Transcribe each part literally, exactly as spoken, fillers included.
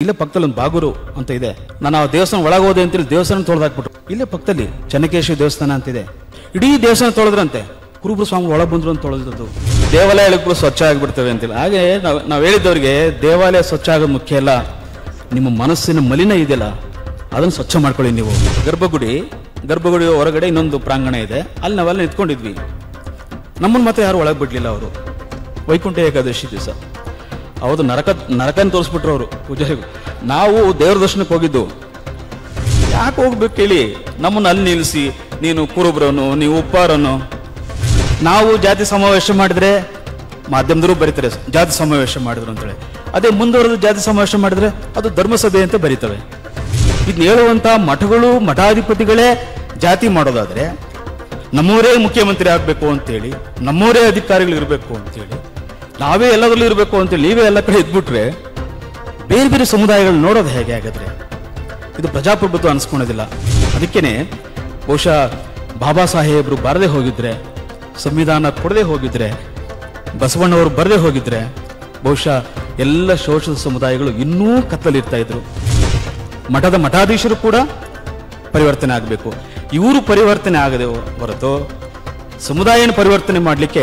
ಇಲ್ಲೇ ಪಕ್ಕದಲ್ಲಿ ಒಂದು ಬಾಗೂರು ಅಂತ ಇದೆ. ನಾನು ಆ ದೇವಸ್ಥಾನ ಒಳಗೋದೆ ಅಂತೇಳಿ ದೇವಸ್ಥಾನ ತೊಳೆದಾಕ್ಬಿಟ್ರು. ಇಲ್ಲೇ ಪಕ್ಕದಲ್ಲಿ ಚೆನ್ನಕೇಶ್ವರ ದೇವಸ್ಥಾನ ಅಂತಿದೆ. ಇಡೀ ದೇವಸ್ಥಾನ ತೊಳೆದ್ರಂತೆ. ಕುರುಬರು ಸ್ವಾಮಿ ಒಳಗೆ ಬಂದ್ರು ಅಂತ ತೊಳೆದಿದ್ದು. ದೇವಾಲಯಗಳು ಸ್ವಚ್ಛ ಆಗಿಬಿಡ್ತವೆ ಅಂತಿಲ್ಲ. ಹಾಗೆ ನಾವು ನಾವು ಹೇಳಿದ್ದವ್ರಿಗೆ ದೇವಾಲಯ ಸ್ವಚ್ಛ ಆಗೋದು ಮುಖ್ಯ ಅಲ್ಲ, ನಿಮ್ಮ ಮನಸ್ಸಿನ ಮಲಿನ ಇದೆಯಲ್ಲ ಅದನ್ನು ಸ್ವಚ್ಛ ಮಾಡ್ಕೊಳ್ಳಿ ನೀವು. ಗರ್ಭಗುಡಿ ಗರ್ಭಗುಡಿ ಹೊರಗಡೆ ಇನ್ನೊಂದು ಪ್ರಾಂಗಣ ಇದೆ, ಅಲ್ಲಿ ನಾವೆಲ್ಲ ನಿಂತ್ಕೊಂಡಿದ್ವಿ. ನಮ್ಮನ್ನು ಮತ್ತೆ ಯಾರು ಒಳಗೆ ಬಿಡ್ಲಿಲ್ಲ. ಅವರು ವೈಕುಂಠ ಏಕಾದಶಿ ದಿವಸ ಹೌದು ನರಕ ನರಕನ ತೋರಿಸ್ಬಿಟ್ರು ಅವರು ಪೂಜಾರಿಗೂ. ನಾವು ದೇವ್ರ ದರ್ಶನಕ್ಕೆ ಹೋಗಿದ್ದು. ಯಾಕೆ ಹೋಗ್ಬೇಕು ಹೇಳಿ, ನಮ್ಮನ್ನು ಅಲ್ಲಿ ನಿಲ್ಲಿಸಿ ನೀನು ಕುರುಬ್ರನು ನೀವು ಉಪ್ಪಾರನು. ನಾವು ಜಾತಿ ಸಮಾವೇಶ ಮಾಡಿದ್ರೆ ಮಾಧ್ಯಮದವರು ಬರೀತಾರೆ ಜಾತಿ ಸಮಾವೇಶ ಮಾಡಿದ್ರು ಅಂತೇಳಿ. ಅದೇ ಮುಂದುವರೆದು ಜಾತಿ ಸಮಾವೇಶ ಮಾಡಿದ್ರೆ ಅದು ಧರ್ಮಸಭೆ ಅಂತ ಬರೀತವೆ. ಇದನ್ನ ಹೇಳುವಂತ ಮಠಗಳು ಮಠಾಧಿಪತಿಗಳೇ ಜಾತಿ ಮಾಡೋದಾದ್ರೆ ನಮ್ಮವರೇ ಮುಖ್ಯಮಂತ್ರಿ ಆಗ್ಬೇಕು ಅಂತೇಳಿ, ನಮ್ಮವರೇ ಅಧಿಕಾರಿಗಳು ಇರಬೇಕು ಅಂತೇಳಿ, ನಾವೇ ಎಲ್ಲದರಲ್ಲೂ ಇರಬೇಕು ಅಂತೇಳಿ ನೀವೇ ಎಲ್ಲ ಕಡೆ ಇದ್ಬಿಟ್ರೆ ಬೇರೆ ಬೇರೆ ಸಮುದಾಯಗಳು ನೋಡೋದು ಹೇಗೆ ಆಗಿದ್ರೆ ಇದು ಪ್ರಜಾಪ್ರಭುತ್ವ ಅನ್ಸ್ಕೊಳೋದಿಲ್ಲ. ಅದಕ್ಕೇನೆ ಬಹುಶಃ ಬಾಬಾ ಸಾಹೇಬ್ರು ಬಾರದೆ ಹೋಗಿದ್ರೆ, ಸಂವಿಧಾನ ಕೊಡದೆ ಹೋಗಿದ್ರೆ, ಬಸವಣ್ಣವರು ಬರದೆ ಹೋಗಿದ್ರೆ ಬಹುಶಃ ಎಲ್ಲ ಶೋಷಿತ ಸಮುದಾಯಗಳು ಇನ್ನೂ ಕತ್ತಲಿರ್ತಾ ಇದ್ರು. ಮಠದ ಮಠಾಧೀಶರು ಕೂಡ ಪರಿವರ್ತನೆ ಆಗಬೇಕು. ಇವರು ಪರಿವರ್ತನೆ ಆಗದೆ ಹೊರತು ಸಮುದಾಯನ ಪರಿವರ್ತನೆ ಮಾಡಲಿಕ್ಕೆ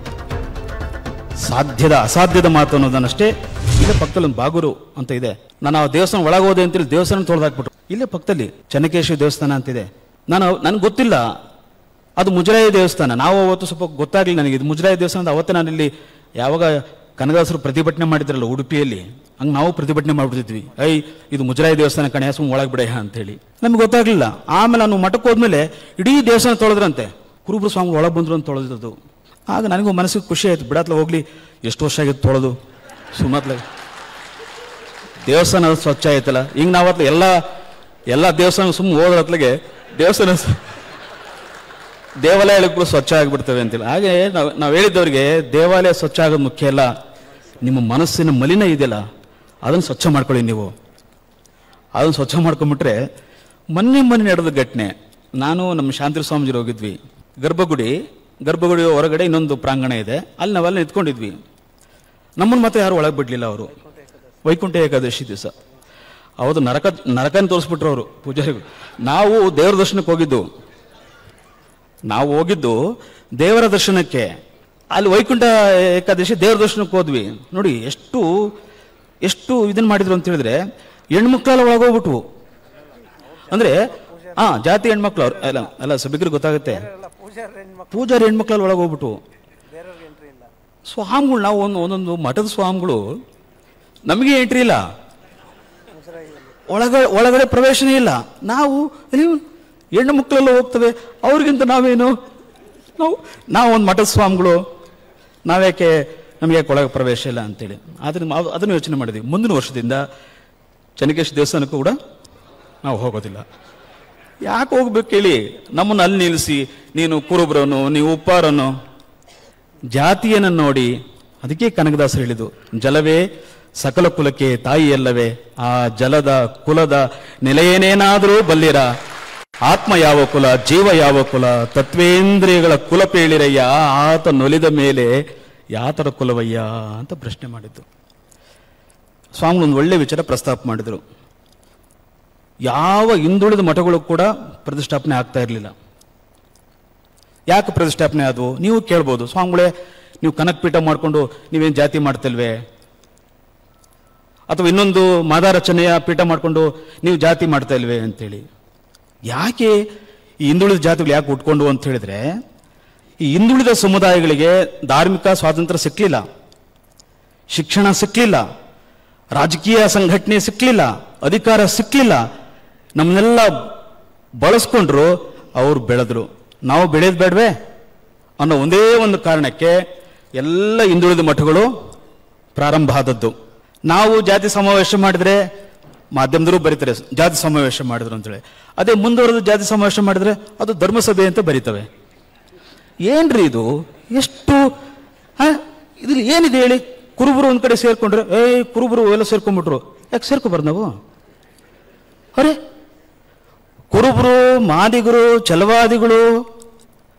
ಸಾಧ್ಯದ ಅಸಾಧ್ಯದ ಮಾತು ಅನ್ನೋದನ್ನಷ್ಟೇ. ಇಲ್ಲೇ ಪಕ್ಕದಲ್ಲಿ ಒಂದು ಬಾಗೂರು ಅಂತ ಇದೆ. ನಾನು ಆ ದೇವಸ್ಥಾನ ಒಳಗೋದೆ ಅಂತೇಳಿ ದೇವಸ್ಥಾನ ತೊಳೆದಾಕ್ಬಿಟ್ರು. ಇಲ್ಲೇ ಪಕ್ಕದಲ್ಲಿ ಚೆನ್ನಕೇಶ್ವರ ದೇವಸ್ಥಾನ ಅಂತಿದೆ. ನಾನು ನನ್ಗೆ ಗೊತ್ತಿಲ್ಲ ಅದು ಮುಜರಾಯಿ ದೇವಸ್ಥಾನ. ನಾವು ಅವತ್ತು ಸ್ವಲ್ಪ ಗೊತ್ತಾಗ್ಲಿಲ್ಲ ನನಗೆ ಇದು ಮುಜರಾಯಿ ದೇವಸ್ಥಾನ. ಅವತ್ತೇ ನಾನು ಇಲ್ಲಿ ಯಾವಾಗ ಕನಕದಾಸರು ಪ್ರತಿಭಟನೆ ಮಾಡಿದ್ರಲ್ಲ ಉಡುಪಿಯಲ್ಲಿ, ಹಂಗೆ ನಾವು ಪ್ರತಿಭಟನೆ ಮಾಡ್ಬಿಡ್ತಿದ್ವಿ. ಐ ಇದು ಮುಜರಾಯಿ ದೇವಸ್ಥಾನ ಕಣೆ ಸುಮ್ಮ ಒಳಗೆ ಬಿಡ ಅಂತೇಳಿ. ನಮ್ಗೆ ಗೊತ್ತಾಗ್ಲಿಲ್ಲ. ಆಮೇಲೆ ನಾನು ಮಠಕ್ಕೆ ಹೋದ್ಮೇಲೆ ಇಡೀ ದೇವಸ್ಥಾನ ತೊಳೆದ್ರಂತೆ. ಕುರುಬರು ಸ್ವಾಮಿ ಒಳಗೆ ಬಂದ್ರು ಅಂತ ತೊಳೆದಿದ್ದು. ಆಗ ನನಗೂ ಮನಸ್ಸಿಗೆ ಖುಷಿ ಆಯ್ತು. ಬಿಡತ್ಲ ಹೋಗ್ಲಿ, ಎಷ್ಟು ವರ್ಷ ಆಗಿತ್ತು ತೊಳೆದು ಸುಮ್ಮತ್ಲ ದೇವಸ್ಥಾನ ಸ್ವಚ್ಛ ಆಯ್ತಲ್ಲ. ಈಗ ನಾವತ್ಲ ಎಲ್ಲ ಎಲ್ಲ ದೇವಸ್ಥಾನ ಸುಮ್ಮನೆ ಹೋದ್ರತ್ಲಗೆ ದೇವಸ್ಥಾನ ದೇವಾಲಯಗಳು ಸ್ವಚ್ಛ ಆಗಿಬಿಡ್ತವೆ ಅಂತಿಲ್ಲ. ಹಾಗೆ ನಾವು ನಾವು ಹೇಳಿದ್ದವ್ರಿಗೆ ದೇವಾಲಯ ಸ್ವಚ್ಛ ಆಗೋದು ಮುಖ್ಯ ಅಲ್ಲ, ನಿಮ್ಮ ಮನಸ್ಸಿನ ಮಲಿನ ಇದೆಯಲ್ಲ ಅದನ್ನು ಸ್ವಚ್ಛ ಮಾಡ್ಕೊಳ್ಳಿ ನೀವು. ಅದನ್ನು ಸ್ವಚ್ಛ ಮಾಡ್ಕೊಂಡ್ಬಿಟ್ರೆ ಮೊನ್ನೆ ಮೊನ್ನೆ ನಡೆದ ಘಟನೆ. ನಾನು ನಮ್ಮ ಶಾಂತಿ ಸ್ವಾಮೀಜಿ ಹೋಗಿದ್ವಿ. ಗರ್ಭಗುಡಿ ಗರ್ಭಗುಡಿ ಹೊರಗಡೆ ಇನ್ನೊಂದು ಪ್ರಾಂಗಣ ಇದೆ, ಅಲ್ಲಿ ನಾವೆಲ್ಲ ನಿಂತ್ಕೊಂಡಿದ್ವಿ. ನಮ್ಮನ್ನು ಮತ್ತೆ ಯಾರು ಒಳಗೆ ಬಿಡ್ಲಿಲ್ಲ. ಅವರು ವೈಕುಂಠ ಏಕಾದಶಿ ದಿವಸ ಹೌದು ನರಕ ನರಕನ ತೋರಿಸ್ಬಿಟ್ರು ಅವರು ಪೂಜಾರಿಗಳು. ನಾವು ದೇವ್ರ ದರ್ಶನಕ್ಕೆ ಹೋಗಿದ್ದು. ನಾವು ಹೋಗಿದ್ದು ದೇವರ ದರ್ಶನಕ್ಕೆ. ಅಲ್ಲಿ ವೈಕುಂಠ ಏಕಾದಶಿ ದೇವರ ದರ್ಶನಕ್ಕೆ ಹೋದ್ವಿ. ನೋಡಿ ಎಷ್ಟು ಎಷ್ಟು ಇದನ್ನ ಮಾಡಿದ್ರು ಅಂತ ಹೇಳಿದ್ರೆ, ಹೆಣ್ಮಕ್ಳೆಲ್ಲ ಒಳಗೋಗ್ಬಿಟ್ವು. ಅಂದ್ರೆ ಹಾ ಜಾತಿ ಹೆಣ್ಮಕ್ಳು ಅವ್ರು ಅಲ್ಲ ಅಲ್ಲ ಸಭಿಕರಿಗೆ ಗೊತ್ತಾಗುತ್ತೆ. ಪೂಜಾರಿ ಹೆಣ್ಮಕ್ಳಲ್ಲಿ ಒಳಗೋಗ್ಬಿಟ್ವು. ಸ್ವಾಮಿಗಳು ನಾವು ಒಂದು ಒಂದೊಂದು ಮಠದ ಸ್ವಾಮಿಗಳು ನಮಗೆ ಎಂಟ್ರಿ ಇಲ್ಲ, ಒಳಗಡೆ ಒಳಗಡೆ ಪ್ರವೇಶನೇ ಇಲ್ಲ. ನಾವು ಹೆಣ್ಣು ಮಕ್ಕಳೆಲ್ಲ ಹೋಗ್ತವೆ, ಅವ್ರಿಗಿಂತ ನಾವೇನು ನಾವು ನಾವು ಒಂದು ಮಠದ ಸ್ವಾಮಿಗಳು, ನಾವ್ಯಾಕೆ ನಮಗೆ ಯಾಕೆ ಒಳಗೆ ಪ್ರವೇಶ ಇಲ್ಲ ಅಂತೇಳಿ. ಆದರೆ ಅದನ್ನು ಯೋಚನೆ ಮಾಡಿದ್ವಿ. ಮುಂದಿನ ವರ್ಷದಿಂದ ಚೆನ್ನಕೇಶ್ವರ ದೇವಸ್ಥಾನಕ್ಕೂ ಕೂಡ ನಾವು ಹೋಗೋದಿಲ್ಲ. ಯಾಕೆ ಹೋಗ್ಬೇಕು ಹೇಳಿ, ನಮ್ಮನ್ನು ಅಲ್ಲಿ ನಿಲ್ಲಿಸಿ ನೀನು ಕುರುಬ್ರನು ನೀವು ಉಪ್ಪಾರನು. ಜಾತಿಯನ್ನು ನೋಡಿ, ಅದಕ್ಕೆ ಕನಕದಾಸರು ಹೇಳಿದ್ದು ಜಲವೇ ಸಕಲ ಕುಲಕ್ಕೆ ತಾಯಿ ಅಲ್ಲವೇ, ಆ ಜಲದ ಕುಲದ ನೆಲೆಯೇನೇನಾದರೂ ಬಲ್ಲಿರ, ಆತ್ಮ ಯಾವ ಕುಲ ಜೀವ ಯಾವ ಕುಲ, ತತ್ವೇಂದ್ರಿಯಗಳ ಕುಲ ಪೇಳಿರಯ್ಯ, ಆತ ನೊಲಿದ ಮೇಲೆ ಯಾತರ ಕುಲವಯ್ಯ ಅಂತ ಪ್ರಶ್ನೆ ಮಾಡಿದ್ದು. ಸ್ವಾಮಿ ಒಂದು ಒಳ್ಳೆ ವಿಚಾರ ಪ್ರಸ್ತಾಪ ಮಾಡಿದರು. ಯಾವ ಹಿಂದುಳಿದ ಮಠಗಳು ಕೂಡ ಪ್ರತಿಷ್ಠಾಪನೆ ಆಗ್ತಾ ಇರಲಿಲ್ಲ. ಯಾಕೆ ಪ್ರತಿಷ್ಠಾಪನೆ ಆದವು ನೀವು ಕೇಳ್ಬೋದು. ಸ್ವಾಮಿಗಳೇ ನೀವು ಕನಕಪೀಠ ಮಾಡಿಕೊಂಡು ನೀವೇನು ಜಾತಿ ಮಾಡ್ತಿಲ್ವೇ, ಅಥವಾ ಇನ್ನೊಂದು ಮಾದಾರಚನೆಯ ಪೀಠ ಮಾಡಿಕೊಂಡು ನೀವು ಜಾತಿ ಮಾಡ್ತಾ ಇಲ್ವೇ ಅಂತೇಳಿ. ಯಾಕೆ ಈ ಹಿಂದುಳಿದ ಜಾತಿಗಳು ಯಾಕೆ ಉಟ್ಕೊಂಡು ಅಂತ ಹೇಳಿದ್ರೆ, ಈ ಹಿಂದುಳಿದ ಸಮುದಾಯಗಳಿಗೆ ಧಾರ್ಮಿಕ ಸ್ವಾತಂತ್ರ್ಯ ಸಿಕ್ಕಲಿಲ್ಲ, ಶಿಕ್ಷಣ ಸಿಕ್ಕಲಿಲ್ಲ, ರಾಜಕೀಯ ಸಂಘಟನೆ ಸಿಕ್ಕಲಿಲ್ಲ, ಅಧಿಕಾರ ಸಿಕ್ಕಲಿಲ್ಲ. ನಮ್ಮನ್ನೆಲ್ಲ ಬಳಸ್ಕೊಂಡ್ರು, ಅವ್ರು ಬೆಳೆದ್ರು. ನಾವು ಬೆಳೆಯೋದು ಬೇಡವೇ ಅನ್ನೋ ಒಂದೇ ಒಂದು ಕಾರಣಕ್ಕೆ ಎಲ್ಲ ಹಿಂದುಳಿದ ಮಠಗಳು ಪ್ರಾರಂಭ ಆದದ್ದು. ನಾವು ಜಾತಿ ಸಮಾವೇಶ ಮಾಡಿದ್ರೆ ಮಾಧ್ಯಮದವರು ಬರೀತಾರೆ ಜಾತಿ ಸಮಾವೇಶ ಮಾಡಿದ್ರು ಅಂತೇಳಿ. ಅದೇ ಮುಂದುವರೆದು ಜಾತಿ ಸಮಾವೇಶ ಮಾಡಿದ್ರೆ ಅದು ಧರ್ಮಸಭೆ ಅಂತ ಬರೀತವೆ. ಏನ್ರಿ ಇದು, ಎಷ್ಟು ಇದ್ರಲ್ಲಿ ಏನಿದೆ ಹೇಳಿ. ಕುರುಬರು ಒಂದ್ ಕಡೆ ಸೇರ್ಕೊಂಡ್ರೆ ಏ ಕುರುಬರು ಎಲ್ಲ ಸೇರ್ಕೊಂಡ್ಬಿಟ್ರು, ಯಾಕೆ ಸೇರ್ಕೊಬಾರ್ದು ನಾವು? ಅರೆ ಕುರುಬರು, ಮಾದಿಗರು, ಛಲವಾದಿಗಳು,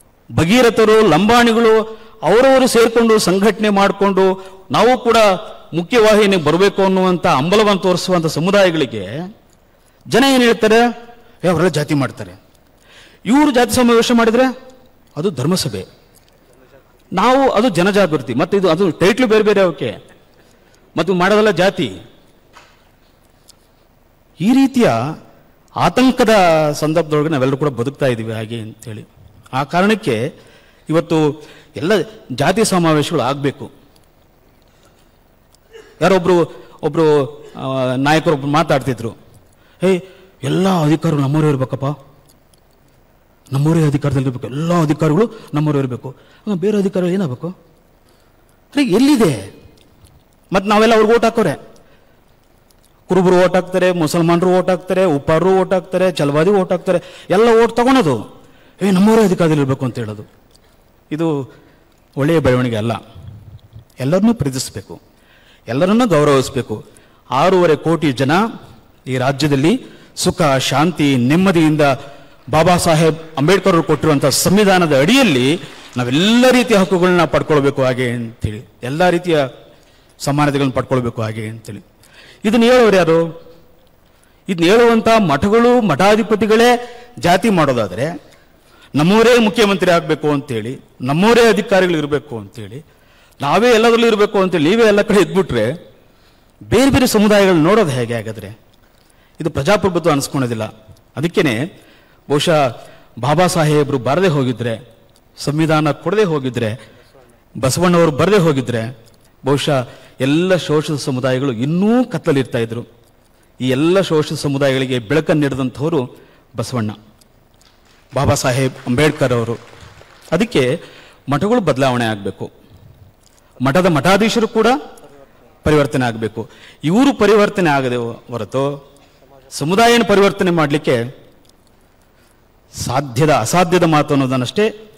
ಭಗೀರಥರು, ಲಂಬಾಣಿಗಳು ಅವರವರು ಸೇರ್ಕೊಂಡು ಸಂಘಟನೆ ಮಾಡಿಕೊಂಡು ನಾವು ಕೂಡ ಮುಖ್ಯವಾಹಿನಿಗೆ ಬರಬೇಕು ಅನ್ನುವಂಥ ಹಂಬಲವನ್ನು ತೋರಿಸುವಂಥ ಸಮುದಾಯಗಳಿಗೆ ಜನ ಏನು ಹೇಳ್ತಾರೆ, ಅವರೆಲ್ಲ ಜಾತಿ ಮಾಡ್ತಾರೆ. ಇವರು ಜಾತಿ ಸಮಾವೇಶ ಮಾಡಿದರೆ ಅದು ಧರ್ಮಸಭೆ, ನಾವು ಅದು ಜನಜಾಗೃತಿ, ಮತ್ತು ಇದು ಅದು ಟೈಟ್ಲು ಬೇರೆ ಬೇರೆ ಅವಕ್ಕೆ, ಮತ್ತು ಮಾಡೋದಲ್ಲ ಜಾತಿ. ಈ ರೀತಿಯ ಆತಂಕದ ಸಂದರ್ಭದೊಳಗೆ ನಾವೆಲ್ಲರೂ ಕೂಡ ಬದುಕ್ತಾ ಇದ್ದೀವಿ ಹಾಗೆ ಅಂತೇಳಿ. ಆ ಕಾರಣಕ್ಕೆ ಇವತ್ತು ಎಲ್ಲ ಜಾತಿ ಸಮಾವೇಶಗಳು ಆಗಬೇಕು. ಯಾರೊಬ್ರು ಒಬ್ರು ನಾಯಕರೊಬ್ರು ಮಾತಾಡ್ತಿದ್ರು, ಹೇ ಎಲ್ಲ ಅಧಿಕಾರಿಗಳು ನಮ್ಮವರೇ ಇರ್ಬೇಕಪ್ಪ, ನಮ್ಮವರೇ ಅಧಿಕಾರದಲ್ಲಿರ್ಬೇಕು, ಎಲ್ಲ ಅಧಿಕಾರಿಗಳು ನಮ್ಮವರೇ ಇರಬೇಕು. ಬೇರೆ ಅಧಿಕಾರಿಗಳು ಏನಾಗಬೇಕು? ಅರೆ ಎಲ್ಲಿದೆ? ಮತ್ತು ನಾವೆಲ್ಲ ಅವ್ರಿಗೆ ಓಟ್ ಹಾಕೋರೆ, ಕುರುಬರು ಓಟ್ ಹಾಕ್ತಾರೆ, ಮುಸಲ್ಮಾನರು ಓಟ್ ಹಾಕ್ತಾರೆ, ಉಪ್ಪಾರರು ಓಟ್ ಹಾಕ್ತಾರೆ, ಚಲವಾದಿ ಓಟ್ ಹಾಕ್ತಾರೆ, ಎಲ್ಲ ಓಟ್ ತಗೊಳೋದು ಏ ನಮ್ಮವರೇ ಅಧಿಕಾರದಲ್ಲಿ ಇರಬೇಕು ಅಂತ ಹೇಳೋದು. ಇದು ಒಳ್ಳೆಯ ಬೆಳವಣಿಗೆ ಅಲ್ಲ. ಎಲ್ಲರನ್ನೂ ಪ್ರೀತಿಸಬೇಕು, ಎಲ್ಲರನ್ನೂ ಗೌರವಿಸಬೇಕು. ಆರೂವರೆ ಕೋಟಿ ಜನ ಈ ರಾಜ್ಯದಲ್ಲಿ ಸುಖ, ಶಾಂತಿ, ನೆಮ್ಮದಿಯಿಂದ ಬಾಬಾ ಸಾಹೇಬ್ ಅಂಬೇಡ್ಕರ್ ಅವರು ಕೊಟ್ಟಿರುವಂಥ ಸಂವಿಧಾನದ ಅಡಿಯಲ್ಲಿ ನಾವೆಲ್ಲ ರೀತಿಯ ಹಕ್ಕುಗಳನ್ನ ಪಡ್ಕೊಳ್ಬೇಕು ಹಾಗೆ ಅಂತೇಳಿ, ಎಲ್ಲ ರೀತಿಯ ಸಮಾನತೆಗಳನ್ನ ಪಡ್ಕೊಳ್ಬೇಕು ಹಾಗೆ ಅಂತೇಳಿ. ಇದನ್ನ ಹೇಳೋರು ಯಾರು? ಇದನ್ನ ಹೇಳುವಂಥ ಮಠಗಳು, ಮಠಾಧಿಪತಿಗಳೇ ಜಾತಿ ಮಾಡೋದಾದರೆ, ನಮ್ಮವರೇ ಮುಖ್ಯಮಂತ್ರಿ ಆಗಬೇಕು ಅಂತೇಳಿ, ನಮ್ಮವರೇ ಅಧಿಕಾರಿಗಳು ಇರಬೇಕು ಅಂತೇಳಿ, ನಾವೇ ಎಲ್ಲದರಲ್ಲೂ ಇರಬೇಕು ಅಂತೇಳಿ ನೀವೇ ಎಲ್ಲ ಕಡೆ ಇದ್ಬಿಟ್ರೆ ಬೇರೆ ಬೇರೆ ಸಮುದಾಯಗಳು ನೋಡೋದು ಹೇಗೆ? ಹಾಗಾದರೆ ಇದು ಪ್ರಜಾಪ್ರಭುತ್ವ ಅನಿಸ್ಕೊಳೋದಿಲ್ಲ. ಅದಕ್ಕೇನೆ ಬಹುಶಃ ಬಾಬಾ ಸಾಹೇಬರು ಬರದೇ ಹೋಗಿದ್ರೆ, ಸಂವಿಧಾನ ಕೊಡದೆ ಹೋಗಿದ್ರೆ, ಬಸವಣ್ಣವರು ಬರದೇ ಹೋಗಿದ್ರೆ ಬಹುಶಃ ಎಲ್ಲ ಶೋಷಿತ ಸಮುದಾಯಗಳು ಇನ್ನೂ ಕತ್ತಲಿರ್ತಾ ಇದ್ರು. ಈ ಎಲ್ಲ ಶೋಷಿತ ಸಮುದಾಯಗಳಿಗೆ ಬೆಳಕನ್ನು ನೀಡಿದಂಥವರು ಬಸವಣ್ಣ, ಬಾಬಾ ಸಾಹೇಬ್ ಅಂಬೇಡ್ಕರ್ ಅವರು. ಅದಕ್ಕೆ ಮಠಗಳು ಬದಲಾವಣೆ ಆಗಬೇಕು, ಮಠದ ಮಠಾಧೀಶರು ಕೂಡ ಪರಿವರ್ತನೆ ಆಗಬೇಕು. ಇವರು ಪರಿವರ್ತನೆ ಆಗದೆ ಹೊರತು ಸಮುದಾಯನ ಪರಿವರ್ತನೆ ಮಾಡಲಿಕ್ಕೆ ಸಾಧ್ಯದ ಅಸಾಧ್ಯದ ಮಾತು ಅನ್ನೋದನ್ನಷ್ಟೇ